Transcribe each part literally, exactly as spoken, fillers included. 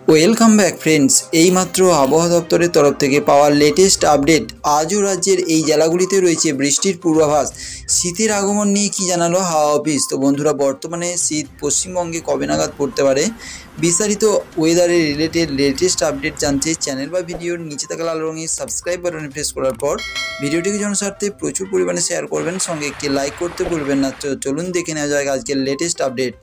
Welcome back friends. এইমাত্র আবহাওয়া দপ্তরের তরফ থেকে পাওয়া লেটেস্ট আপডেট। আজও রাজ্যের এই জেলাগুলিতে রয়েছে বৃষ্টির পূর্বাভাস। শীতের আগমন নিয়ে কি জানালো হাওয়া অফিস। তো বন্ধুরা, বর্তমানে শীত পশ্চিমবঙ্গে কবে নাগাদ পড়তে পারে, বিস্তারিত ওয়েদারের রিলেটেড লেটেস্ট আপডেট জানতে চ্যানেল বা ভিডিওর নিচে থাকা লাল রঙের সাবস্ক্রাইব বাটনে প্রেস করার পর ভিডিওটিকে জনস্বার্থে প্রচুর পরিমাণে শেয়ার করবেন, সঙ্গে একটি লাইক করতে ভুলবেন না। তো চলুন দেখে নেওয়া যায় আজকের লেটেস্ট আপডেট।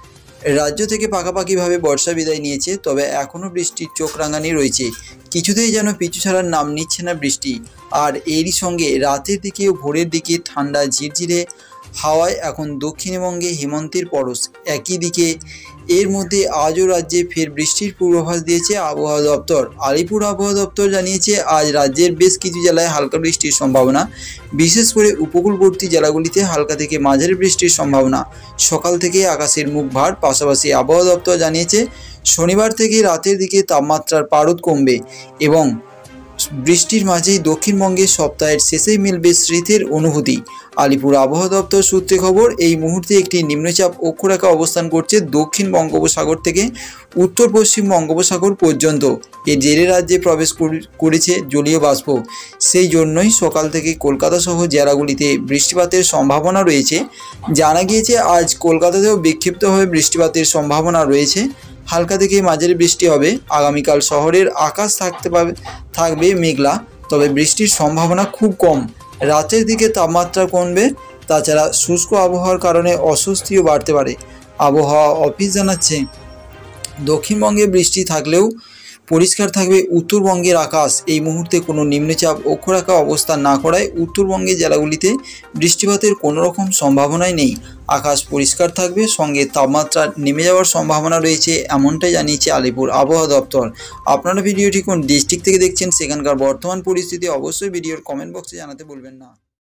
রাজ্য থেকে পাকাপাকিভাবে বর্ষা বিদায় নিয়েছে, তবে এখনও বৃষ্টির চোখ রাঙানি রয়েছে। কিছুতেই যেন পিছু ছাড়ার নাম নিচ্ছে না বৃষ্টি। আর এরই সঙ্গে রাতের দিকে ও ভোরের দিকে ঠান্ডা ঝিরঝিরে হাওয়ায় এখন দক্ষিণবঙ্গে হেমন্তের পরশ। একই দিকে এর মধ্যে আজও রাজ্যে ফের বৃষ্টির পূর্বাভাস দিয়েছে আবহাওয়া দপ্তর। আলিপুর আবহাওয়া দপ্তর জানিয়েছে, আজ রাজ্যের বেশ কিছু জেলায় হালকা বৃষ্টির সম্ভাবনা, বিশেষ করে উপকূলবর্তী জেলাগুলিতে হালকা থেকে মাঝারি বৃষ্টির সম্ভাবনা। সকাল থেকে আকাশের মুখ ভার। পাশাপাশি আবহাওয়া দপ্তর জানিয়েছে, শনিবার থেকে রাতের দিকে তাপমাত্রার পারদ কমবে এবং বৃষ্টির মাঝেই দক্ষিণবঙ্গে সপ্তাহের শেষেই মিলবে শীতের অনুভূতি। আলিপুর আবহাওয়া দপ্তর সূত্রে খবর, এই মুহূর্তে একটি নিম্নচাপ অক্ষরেখা অবস্থান করছে দক্ষিণ বঙ্গোপসাগর থেকে উত্তর পশ্চিম বঙ্গোপসাগর পর্যন্ত। এর জেরে রাজ্যে প্রবেশ করেছে জলীয় বাষ্প। সেই জন্যই সকাল থেকে কলকাতা সহ জেলাগুলিতে বৃষ্টিপাতের সম্ভাবনা রয়েছে। জানা গিয়েছে, আজ কলকাতাতেও বিক্ষিপ্তভাবে বৃষ্টিপাতের সম্ভাবনা রয়েছে। হালকা থেকে মাঝারি বৃষ্টি হবে। আগামীকাল শহরের আকাশ থাকতে পাবে থাকবে মেঘলা, তবে বৃষ্টির সম্ভাবনা খুব কম। রাতের দিকে তাপমাত্রা কমবে। তাছাড়া শুষ্ক আবহাওয়ার কারণে অস্বস্তিও বাড়তে পারে। আবহাওয়া অফিস জানাচ্ছে, দক্ষিণবঙ্গে বৃষ্টি থাকলেও পরিষ্কার থাকবে উত্তরবঙ্গের আকাশ। এই মুহূর্তে কোনো নিম্নচাপ অক্ষরেখা অবস্থান না করায় উত্তরবঙ্গের জেলাগুলিতে বৃষ্টিপাতের কোনো রকম সম্ভাবনাই নেই। আকাশ পরিষ্কার থাকবে, সঙ্গে তাপমাত্রা নেমে যাওয়ার সম্ভাবনা রয়েছে, এমনটাই জানিয়েছে আলিপুর আবহাওয়া দপ্তর। আপনারা ভিডিওটি কোন ডিস্ট্রিক্ট থেকে দেখছেন, সেখানকার বর্তমান পরিস্থিতি অবশ্যই ভিডিওর কমেন্ট বক্সে জানাতে ভুলবেন না।